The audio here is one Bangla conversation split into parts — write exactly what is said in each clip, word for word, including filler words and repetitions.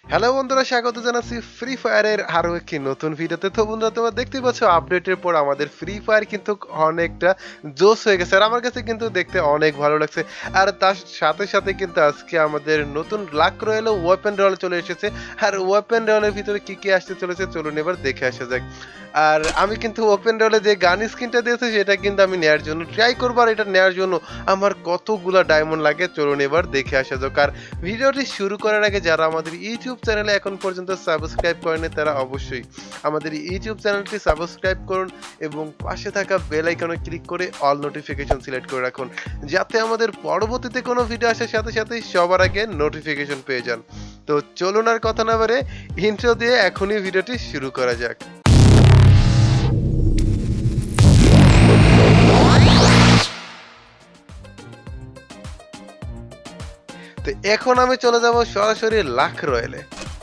হ্যালো বন্ধুরা, স্বাগত জানাচ্ছি ফ্রি ফায়ারের আরো একটি নতুন ভিডিওতে। তো বন্ধুরা, তোমরা দেখতেই পাচ্ছ আপডেটের পর আমাদের ফ্রি ফায়ার কিন্তু অনেকটা জোশ হয়ে গেছে, আর আমার কাছে কিন্তু দেখতে অনেক ভালো লাগছে। আর তার সাথে সাথে কিন্তু আজকে আমাদের নতুন লাক রয়েল ওয়েপেন রয়েল চলে এসেছে। আর ওয়েপেন রয়েলের ভিতরে কি কি আসতে চলেছে চলুন এবার দেখে আসা যাক। আর আমি কিন্তু ওপেন রোলে যে গান স্কিনটা দিয়েছে সেটা কিন্তু আমি নেওয়ার জন্য ট্রাই করবো, আর এটা নেওয়ার জন্য আমার কতগুলো ডায়মন্ড লাগে চলুন এবার দেখে আসা যাক। আর ভিডিওটি শুরু করার আগে যারা আমাদের ইউটিউব চ্যানেলে এখন পর্যন্ত সাবস্ক্রাইব করেনি তারা অবশ্যই আমাদের ইউটিউব চ্যানেলটি সাবস্ক্রাইব করুন এবং পাশে থাকা বেল আইকনে ক্লিক করে অল নোটিফিকেশন সিলেক্ট করে রাখুন, যাতে আমাদের পরবর্তীতে কোনো ভিডিও আসার সাথে সাথে সবার আগে নোটিফিকেশন পেয়ে যান। তো চলুন আর কথা না বাড়ে ইন্ট্রো দিয়ে এখনই ভিডিওটি শুরু করা যাক। তো এখন আমি চলে যাব সরাসরি লাক রয়েলে।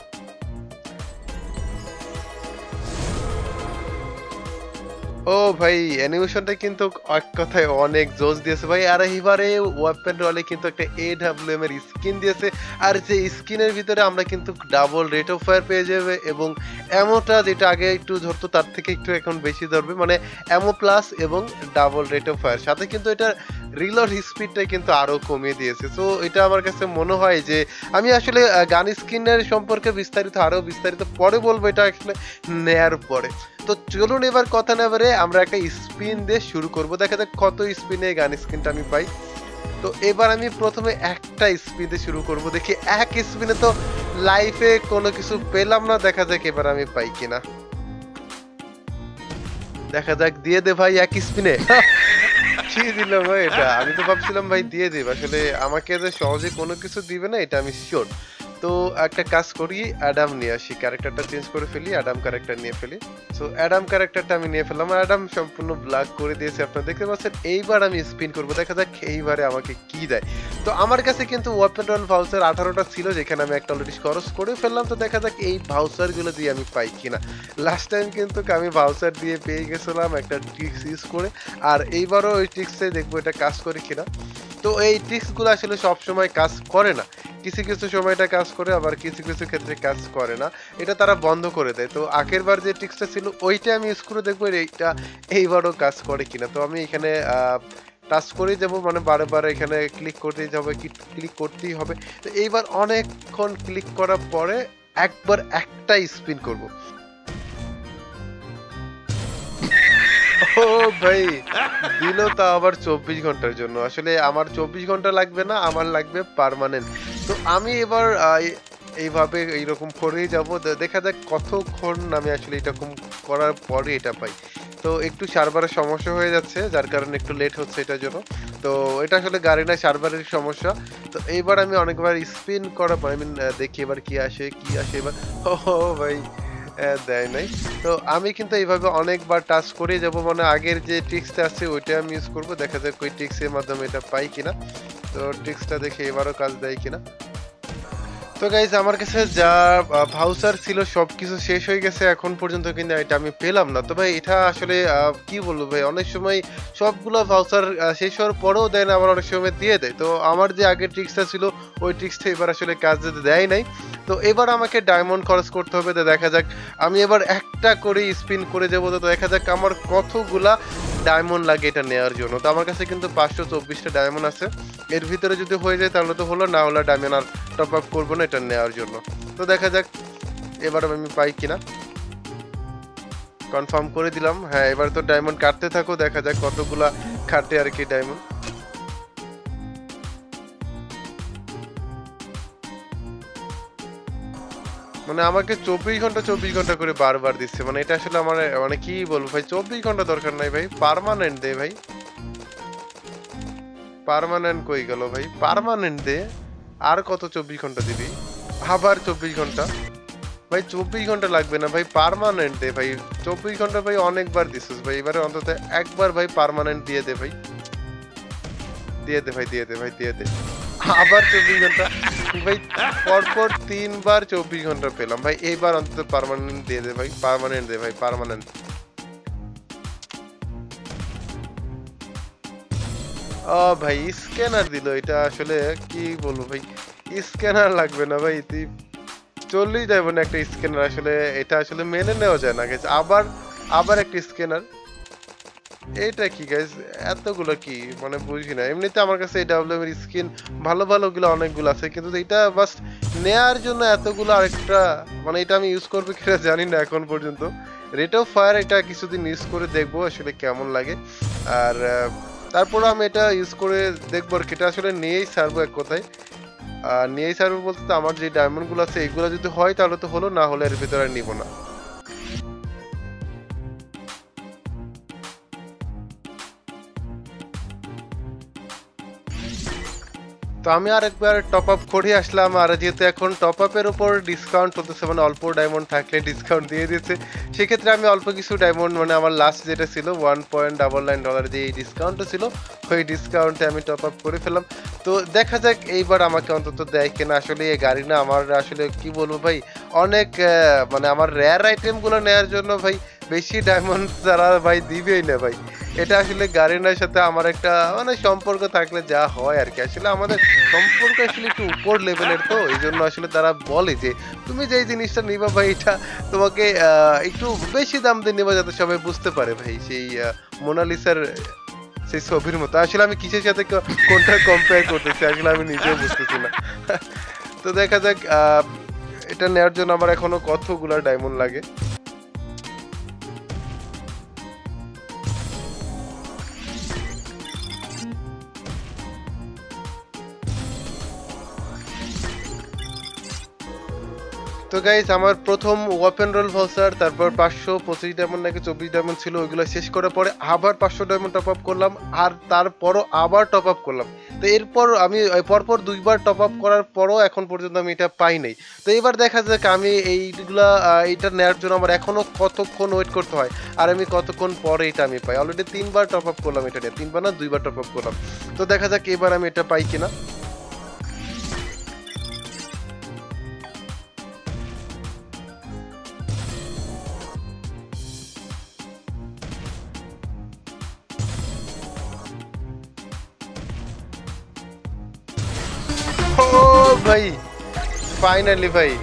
ও ভাই, অ্যানিমেশনটা কিন্তু এক কথায় অনেক জোস দিয়েছে ভাই। আর এবারে ওয়েপেন রয়েলে কিন্তু একটা এডব্লিউএম এর স্কিন দিয়েছে, আর যে স্কিনের ভিতরে আমরা কিন্তু ডাবল রেট অফ ফায়ার পেয়ে যাবে এবং এমোটা যেটা আগে একটু ধরতো তার থেকে একটু এখন বেশি ধরবে, মানে এমো প্লাস এবং ডাবল রেট অফ ফায়ার, সাথে কিন্তু এটা রিলোড স্পিডটা কিন্তু আরো কমিয়ে দিয়েছে। সো এটা আমার কাছে মনে হয় যে আমি আসলে গান স্কিনের সম্পর্কে বিস্তারিত আরো বিস্তারিত পরে বলবো, এটা আসলে নেয়ার পরে। তো চলুন এবার কথা না বলে আমরা একটা স্পিন দিয়ে শুরু করব, দেখা যাক কত স্পিনে গান স্কিনটা আমি পাই। তো এবার আমি প্রথমে একটা স্পিন দিয়ে শুরু করব, দেখি এক স্পিনে তো লাইফে কোনো কিছু পেলাম না, দেখা যাক এবার আমি পাই কিনা। দেখা যাক, দিয়ে দে ভাই এক স্পিনে। কি দিল ভাই এটা? আমি তো ভাবছিলাম ভাই দিয়ে দিব, আসলে আমাকে যে সহজে কোনো কিছু দিবে না এটা আমি শিওর। তো একটা কাজ করি, অ্যাডাম নিয়ে আসি, ক্যারেক্টারটা চেঞ্জ করে ফেলি, অ্যাডাম ক্যারেক্টার নিয়ে ফেলি। সো অ্যাডাম ক্যারেক্টারটা আমি নিয়ে ফেললাম, অ্যাডাম সম্পূর্ণ ব্ল্যাক করে দিয়েছে, আপনারা দেখতে পাচ্ছেন। এইবার আমি স্পিন করবো, দেখা যাক এইবারে আমাকে কি দেয়। তো আমার কাছে কিন্তু ওয়েপন রয়েল ভাউচার আঠারোটা ছিল, যেখানে আমি একটা অলরেডি খরচ করে ফেললাম। তো দেখা যাক এই ভাউচারগুলো দিয়ে আমি পাই কিনা। লাস্ট টাইম কিন্তু আমি ভাউচার দিয়ে পেয়ে গেছিলাম একটা ট্রিক্স ইউজ করে, আর এইবারও ওই ট্রিক্সে দেখবো এটা কাজ করে কিনা। তো এই ট্রিক্সগুলো আসলে সব সময় কাজ করে না, কিছু কিছু সময় এটা কাজ করে, আবার কিছু কিছু ক্ষেত্রে কাজ করে না, এটা তারা বন্ধ করে দেয়। তো আগের বার যে ট্রিক্সটা ছিল ওইটা আমি ইউজ করে দেখবো এইটা এইবারও কাজ করে কিনা। তো আমি এখানে টাচ করেই যাবো, মানে বারে বারে এখানে ক্লিক করতেই যাবো, ক্লিক করতেই হবে। তো এইবার অনেকক্ষণ ক্লিক করার পরে একবার একটা স্পিন করব। ও ভাই, দিল তা আবার চব্বিশ ঘন্টার জন্য। আসলে আমার চব্বিশ ঘন্টা লাগবে না, আমার লাগবে পার্মানেন্ট। তো আমি এবার এইভাবে এইরকম করেই যাব, দেখা যাক কতক্ষণ আমি আসলে এরকম করার পরে এটা পাই। তো একটু সার্ভারের সমস্যা হয়ে যাচ্ছে, যার কারণে একটু লেট হচ্ছে এটার জন্য। তো এটা আসলে গাড়ি না, সার্ভারের সমস্যা। তো এইবার আমি অনেকবার স্পিন করার পর আমি দেখি এবার কি আসে কি আসে এবার। ও ভাই, দেয় নাই। তো আমি কিন্তু এইভাবে অনেকবার টাচ করে যাব, মানে আগের যে ট্রিক্সটা আছে ওইটা আমি ইউজ করবো, দেখা যাক ওই ট্রিক্সের মাধ্যমে এটা পাই কিনা। তো ট্রিক্সটা দেখে এবারও কাজ দেয় কিনা। তো গাইজ, আমার কাছে যা ভাউচার ছিল সবকিছু শেষ হয়ে গেছে এখন পর্যন্ত, কিন্তু এটা আমি পেলাম না। তো ভাই এটা আসলে কি বলবো ভাই, অনেক সময় সবগুলো ভাউচার শেষ হওয়ার পরেও দেয় না, আবার অনেক সময় দিয়ে দেয়। তো আমার যে আগের ট্রিক্সটা ছিল ওই ট্রিক্সটা এবার আসলে কাজ দিতে দেয় নাই। তো এবার আমাকে ডায়মন্ড খরচ করতে হবে। তো দেখা যাক, আমি এবার একটা করে স্পিন করে যাবো। তো দেখা যাক আমার কতগুলা ডায়মন্ড লাগে এটা নেওয়ার জন্য। তো আমার কাছে কিন্তু পাঁচশো চব্বিশটা ডায়মন্ড আছে, এর ভিতরে যদি হয়ে যায় তাহলে তো হলো, না হলে ডায়মন্ড আর টপ আপ করবো না এটা নেওয়ার জন্য। তো দেখা যাক এবার আমি পাই কিনা। কনফার্ম করে দিলাম, হ্যাঁ এবার তো ডায়মন্ড কাটতে থাকো, দেখা যাক কতগুলা কাটে আর কি ডায়মন্ড। মানে আমাকে চব্বিশ ঘন্টা চব্বিশ ঘন্টা করে বারবার দিচ্ছে, মানে এটা আসলে আমার মানে কি বলবো ভাই, চব্বিশ ঘন্টা দরকার নাই ভাই, পার্মানেন্ট দে ভাই। পার্মানেন্ট কই গেল ভাই, পার্মানেন্ট দে। আর কত চব্বিশ ঘন্টা দিবি? আবার চব্বিশ ঘন্টা? ভাই চব্বিশ ঘন্টা লাগবে না ভাই, পার্মানেন্ট দে ভাই। চব্বিশ ঘন্টা ভাই অনেকবার দিছিস ভাই, এবারে অন্তত একবার ভাই পার্মানেন্ট দিয়ে দে ভাই। দিয়ে দে ভাই, দিয়ে দে ভাই, দিয়ে দে। আবার চব্বিশ ঘন্টা ভাই, পরপর তিনবার চব্বিশ ঘন্টা পেলাম ভাই, এইবার অন্তত পার্মানেন্ট দিয়ে দে ভাই, পার্মানেন্ট দে ভাই, পার্মানেন্ট। ও ভাই, স্ক্যানার দিল, এটা আসলে কি বলবো ভাই, স্ক্যানার লাগবে না ভাই, তুই চল্লিশ ডায়মন্ড একটা স্ক্যানার, আসলে এটা আসলে মেনে নেওয়া যায় না গাইস। আবার আবার একটা স্ক্যানার, এটা কি গাইস? এতগুলো কি মানে বুঝি না। এমনিতে আমার কাছে এই ডাব্লিউএম এর স্কিন ভালো ভালোগুলো অনেকগুলো আছে, কিন্তু এটা বাস নেয়ার জন্য এতগুলো, আরেকটা মানে এটা আমি ইউজ করবো কিনা জানি না এখন পর্যন্ত। রেট অফ ফায়ার এটা কিছুদিন ইউজ করে দেখবো আসলে কেমন লাগে, আর তারপর আমি এটা ইউজ করে দেখবো আর কি। এটা আসলে নিয়েই ছাড়বো এক কথায়। আর নিয়েই ছাড়বো বলতে তো আমার যে ডায়মন্ড গুলো আছে এগুলো যদি হয় তাহলে তো হলো, না হলে এর ভিতরে আর নিবো না। তো আমি আরেকবার টপ আপ করে আসলাম, আর যেহেতু এখন টপ আপের উপর ডিসকাউন্ট চলতেছে, মানে অল্প ডায়মন্ড থাকলে ডিসকাউন্ট দিয়ে দিচ্ছে, সেক্ষেত্রে আমি অল্প কিছু ডায়মন্ড, মানে আমার লাস্ট যেটা ছিল one point double nine dollar যে ডিসকাউন্টটা ছিল, ওই ডিসকাউন্টে আমি টপ আপ করে ফেললাম। তো দেখা যাক এইবার আমাকে অন্তত দেয় কিনা। আসলে এই গাড়ি না আমার আসলে কি বলবো ভাই, অনেক মানে আমার রেয়ার আইটেমগুলো নেওয়ার জন্য ভাই বেশি ডায়মন্ড তারা ভাই দিবেই না ভাই। এটা আসলে গাড়িনার সাথে আমার একটা মানে সম্পর্ক থাকলে যা হয় আর কি। আসলে আমাদের সম্পর্ক আসলে একটু উপর লেভেলের, তো এই জন্য আসলে তারা বলে যে তুমি যে জিনিসটা নিবা ভাই এটা তোমাকে একটু বেশি দাম দিয়ে নেবা, যাতে সবাই বুঝতে পারে ভাই সেই মোনালিসার সেই ছবির মতো। আসলে আমি কিসের সাথে কোনটা কম্পেয়ার করতেছি আসলে আমি নিজেও বুঝতেছি না। তো দেখা যাক এটা নেওয়ার জন্য আমার এখনো কতগুলা ডায়মন্ড লাগে। তো গাইস আমার প্রথম ওপেন রোল ভাউচার, তারপর পাঁচশো পঁচিশ ডায়মন্ড নাকি চব্বিশ ডায়মন্ড ছিল, ওইগুলো শেষ করার পরে আবার পাঁচশো ডায়মন্ড টপ আপ করলাম, আর তারপরও আবার টপ আপ করলাম। তো এরপর আমি পরপর দুইবার টপ আপ করার পরও এখন পর্যন্ত আমি এটা পাই নাই। তো এবার দেখা যাক আমি এইগুলা এইটা নেওয়ার জন্য আমার এখনো কতক্ষণ ওয়েট করতে হয়, আর আমি কতক্ষণ পরে এটা আমি পাই। অলরেডি তিনবার টপ আপ করলাম এটা নিয়ে, তিনবার না দুইবার টপ আপ করলাম। তো দেখা যাক এবার আমি এটা পাই কিনা। ও ভাই ফাইনালি ভাই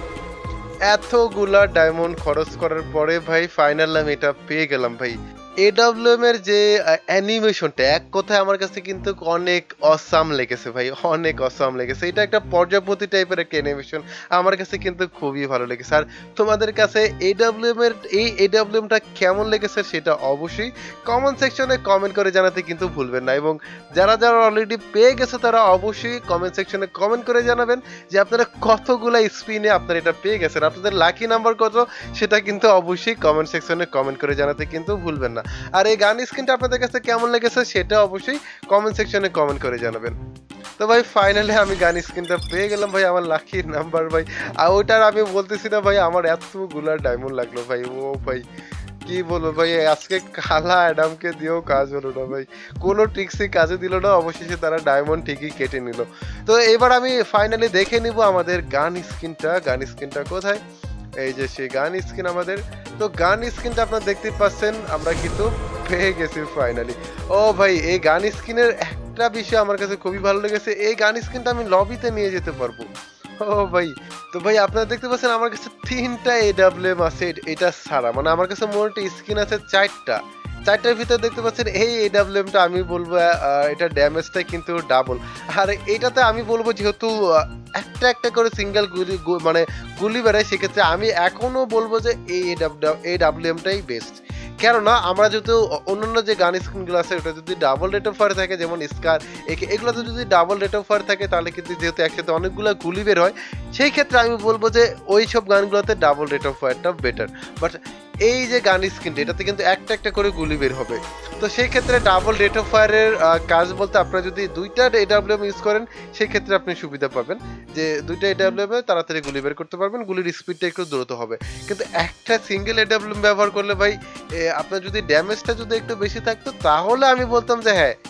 এতগুলা ডায়মন্ড খরচ করার পরে ভাই ফাইনাল আমি এটা পেয়ে গেলাম ভাই। এডব্লিউএম এর যে অ্যানিমেশনটা এক কথায় আমার কাছে কিন্তু অনেক অসাম লেগেছে ভাই, অনেক অসাম লেগেছে। এটা একটা পর্যাপতি টাইপের একটা অ্যানিমেশন, আমার কাছে কিন্তু খুবই ভালো লেগেছে। আর তোমাদের কাছে এডব্লিউএম এর এই এডব্লিউএমটা কেমন লেগেছে সেটা অবশ্যই কমেন্ট সেকশনে কমেন্ট করে জানাতে কিন্তু ভুলবেন না। এবং যারা যারা অলরেডি পেয়ে গেছে তারা অবশ্যই কমেন্ট সেকশনে কমেন্ট করে জানাবেন যে আপনারা কতগুলা স্পিনে আপনারা এটা পেয়ে গেছেন, আপনাদের লাকি নাম্বার কত সেটা কিন্তু অবশ্যই কমেন্ট সেকশনে কমেন্ট করে জানাতে কিন্তু ভুলবেন না। আর এই গান স্কিনটা আপনাদের কাছে কেমন লেগেছে সেটা অবশ্যই কমেন্ট সেকশনে কমেন্ট করে জানাবেন। তো ভাই ফাইনালি আমি গান স্কিনটা পেয়ে গেলাম ভাই, আমার লাকি নাম্বার ভাই। আর ওইটার আমি বলতেছি না ভাই, আমার এতগুলা ডায়মন্ড লাগলো ভাই। ও ভাই কি বলবো ভাই, আজকে কালা অ্যাডামকে দিয়েও কাজ হলো না ভাই, কোনো ট্রিক্সই কাজে দিল না, অবশেষে তারা ডায়মন্ড ঠিকই কেটে নিল। তো এবার আমি ফাইনালি দেখে নিব আমাদের গান স্কিনটা। গান স্কিনটা কোথায়? এই যে সেই গান স্কিন আমাদের। তো গান স্কিনটা আপনারা দেখতে পাচ্ছেন আমরা কিন্তু পেয়ে গেছি ফাইনালি। ও ভাই এই গান স্কিনের একটা বিষয় আমার কাছে খুবই ভালো লেগেছে, এই গান স্কিনটা আমি লবিতে নিয়ে যেতে পারবো। ও ভাই তো ভাই আপনারা দেখতে পাচ্ছেন আমার কাছে তিনটা এডব্লিউএম আছে এটা ছাড়া, মানে আমার কাছে মোট স্কিন আছে চারটা। চারটার ভিতরে দেখতে পাচ্ছেন এই এডব্লিউএমটা আমি বলবো এটা ড্যামেজটা কিন্তু ডাবল। আর এটাতে আমি বলবো যেহেতু একটা একটা করে সিঙ্গেল গুলি মানে গুলি বেড়ায়, সেক্ষেত্রে আমি এখনো বলবো যে এই এডব্লিউএমটাই বেস্ট। কেননা আমরা যেহেতু অন্যান্য যে গান স্কিনগুলো আছে ওটা যদি ডাবল রেট অফ ফায়ার থাকে, যেমন স্কার এগুলোতে যদি ডাবল রেট অফ ফায়ার থাকে তাহলে কিন্তু যেহেতু একসাথে অনেকগুলো গুলি বের হয়, সেই ক্ষেত্রে আমি বলবো যে ওই সব গানগুলোতে ডাবল রেট অফ ফায়ারটা বেটার। বাট এই যে গান স্কিনটা এটাতে কিন্তু একটা একটা করে গুলি বের হবে, তো সেই ক্ষেত্রে ডাবল রেট অফ ফায়ারের কাজ বলতে আপনারা যদি দুইটা এডব্লিউএম ইউজ করেন সেই ক্ষেত্রে আপনি সুবিধা পাবেন যে দুইটা এডব্লিউএম এ তাড়াতাড়ি গুলি বের করতে পারবেন, গুলির স্পিডটা একটু দ্রুত হবে। কিন্তু একটা সিঙ্গেল এডব্লিউএম ব্যবহার করলে ভাই আপনার যদি ড্যামেজটা যদি একটু বেশি থাকতো তাহলে আমি বলতাম যে হ্যাঁ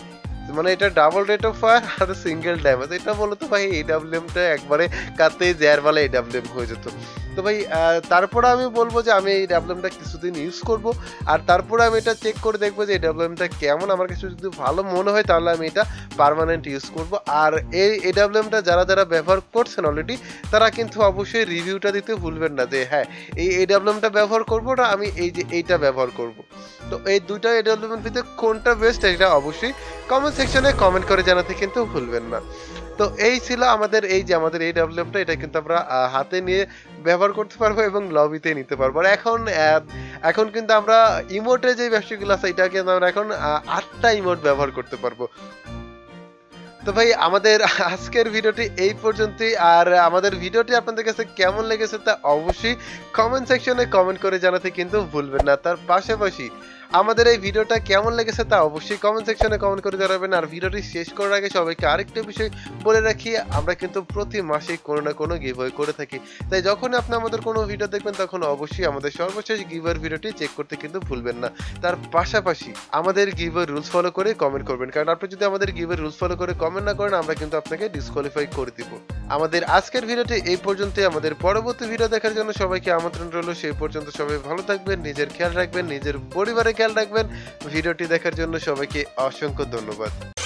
মানে এটা ডাবল রেট অফ ফায়ার আর সিঙ্গেল ড্যামেজ। এটা মূলত ভাই এডব্লিউএমটা একবারে কাতেই জেয়ার বালা এডব্লিউএম হয়ে যেত। তো ভাই তারপরে আমি বলবো যে আমি এই এডব্লিউএমটা কিছুদিন ইউজ করব, আর তারপরে আমি এটা চেক করে দেখবো যে এডব্লিউএমটা কেমন। আমার কাছে যদি ভালো মনে হয় তাহলে আমি এটা পার্মানেন্ট ইউজ করব। আর এই এডব্লিউএমটা যারা যারা ব্যবহার করছেন অলরেডি তারা কিন্তু অবশ্যই রিভিউটা দিতে ভুলবেন না যে হ্যাঁ এই এডব্লিউএমটা ব্যবহার করব না আমি এই যে এইটা ব্যবহার করব। তো এই দুইটা এডব্লিউএম এর ভিতরে কোনটা বেস্ট এটা অবশ্যই কমেন্ট সেকশনে কমেন্ট করে জানাতে কিন্তু ভুলবেন না। তো এই ছিল আমাদের এই যে আমাদের এই এডব্লিউএমটা, এটা কিন্তু আমরা হাতে নিয়ে ব্যবহার করতে পারবো এবং লবিতে নিতে পারবো। আর এখন এখন কিন্তু আমরা ইমোটে যে ব্যবসাগুলো আছে এটা কিন্তু আমরা এখন আটটা ইমোট ব্যবহার করতে পারবো। তো ভাই আমাদের আজকের ভিডিওটি এই পর্যন্তই। আর আমাদের ভিডিওটি আপনাদের কাছে কেমন লেগেছে তা অবশ্যই কমেন্ট সেকশনে কমেন্ট করে জানাতে কিন্তু ভুলবেন না। তার পাশাপাশি আমাদের এই ভিডিওটা কেমন লেগেছে তা অবশ্যই কমেন্ট সেকশনে কমেন্ট করে জানাবেন। আর ভিডিওটি শেষ করার আগে সবাইকে আরেকটা বিষয় বলে রাখি, আমরা কিন্তু প্রতি মাসে কোনো না কোনো গিভওয়ে করে থাকি। তাই যখনই আপনি আমাদের কোনো ভিডিও দেখবেন তখন অবশ্যই আমাদের সর্বশেষ গিভওয়ের ভিডিওটি চেক করতে কিন্তু ভুলবেন না। তার পাশাপাশি আমাদের গিভওয়ে রুলস ফলো করে কমেন্ট করবেন, কারণ আপনি যদি আমাদের গিভওয়ে রুলস ফলো করে কমেন্ট না করেন আমরা কিন্তু আপনাকে ডিসকোয়ালিফাই করে দিব। আমাদের আজকের ভিডিওটি এই পর্যন্তই। আমাদের পরবর্তী ভিডিও দেখার জন্য সবাইকে আমন্ত্রণ রইল। সেই পর্যন্ত সবাই ভালো থাকবেন, নিজের খেয়াল রাখবেন, নিজের পরিবারের খেয়াল রাখবেন। ভিডিওটি দেখার জন্য সবাইকে অসংখ্য ধন্যবাদ।